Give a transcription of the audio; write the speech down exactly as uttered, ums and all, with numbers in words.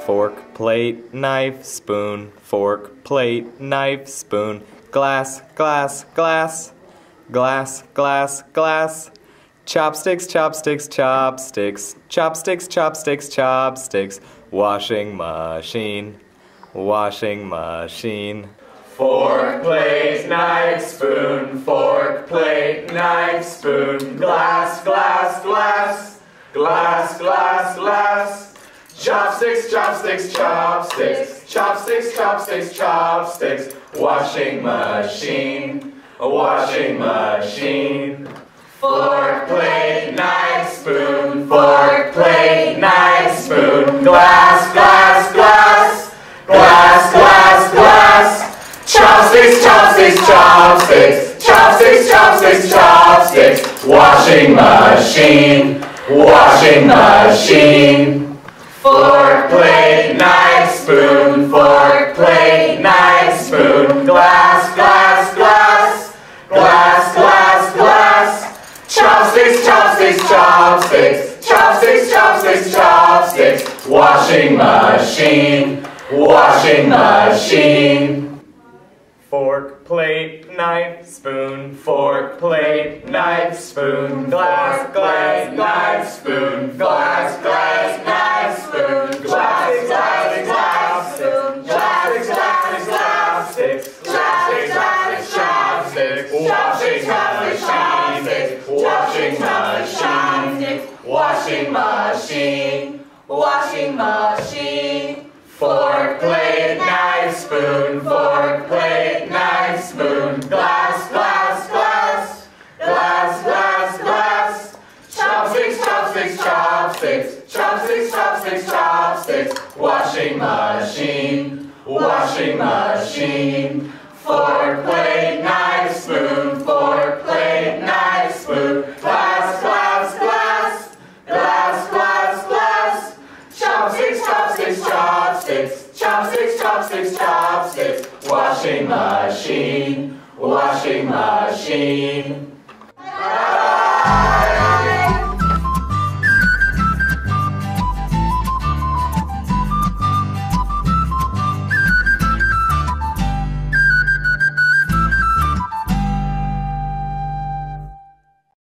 Fork, plate, knife, spoon. Fork, plate, knife, spoon. Glass, glass, glass. Glass, glass, glass. Chopsticks, chopsticks, chopsticks. Chopsticks, chopsticks, chopsticks. Washing machine. Washing machine. Fork, plate, knife, spoon. Fork, plate, knife, spoon. Glass, glass, glass. Glass, glass, glass. Chopsticks, chopsticks, chopsticks. Chopsticks, chopsticks, chopsticks. Washing machine. Washing machine. Fork, plate, knife, spoon. Fork, plate, knife, spoon. Glass, glass, glass. Glass, glass, glass. Chopsticks, chopsticks, chopsticks. Chopsticks, chopsticks, chopsticks. Washing machine. Washing machine. Fork, plate, knife, spoon. Fork, plate, knife, spoon. Glass, glass, glass. Glass, glass, glass. Chopsticks, chopsticks, chopsticks. Chopsticks, chopsticks, chopsticks. Washing machine. Washing machine. Fork, plate, knife, spoon. Fork, plate, knife, spoon. Glass, glass, knife, spoon. Glass, glass, knife, spoon. Glass, glass, glass, spoon. Glass, glass, glass, sticks. Chopsticks, chopsticks, chopsticks. Washing machine. Washing machine. Washing machine. Washing machine. Fork, plate, knife, spoon. Fork, plate, knife, spoon. Glass, glass, glass. Glass, glass, glass. Chopsticks, chopsticks, chopsticks. Chopsticks, chopsticks, chopsticks. Washing machine. Washing machine. Fork, plate, knife, spoon. Fork, plate, knife, spoon. Glass, glass, glass. Glass, glass, glass. Chopsticks, chopsticks, chopsticks. Chopsticks, chopsticks, chopsticks. Washing machine. Washing machine.